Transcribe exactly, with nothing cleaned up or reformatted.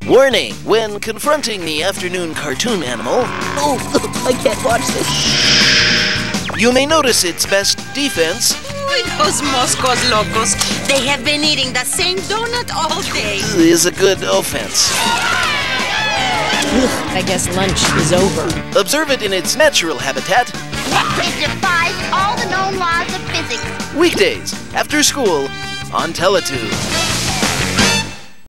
Warning, when confronting the afternoon cartoon animal, Oh, I can't watch this. you may notice its best defense Uy, those Moscos locos. They have been eating the same donut all day. is a good offense. I guess lunch is over. Observe it in its natural habitat It defies all the known laws of physics. weekdays after school on Teletoon.